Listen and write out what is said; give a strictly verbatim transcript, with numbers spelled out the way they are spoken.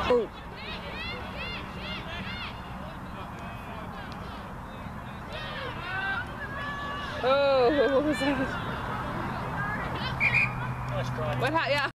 Oh. Oh, what was that? Nice try. What, yeah.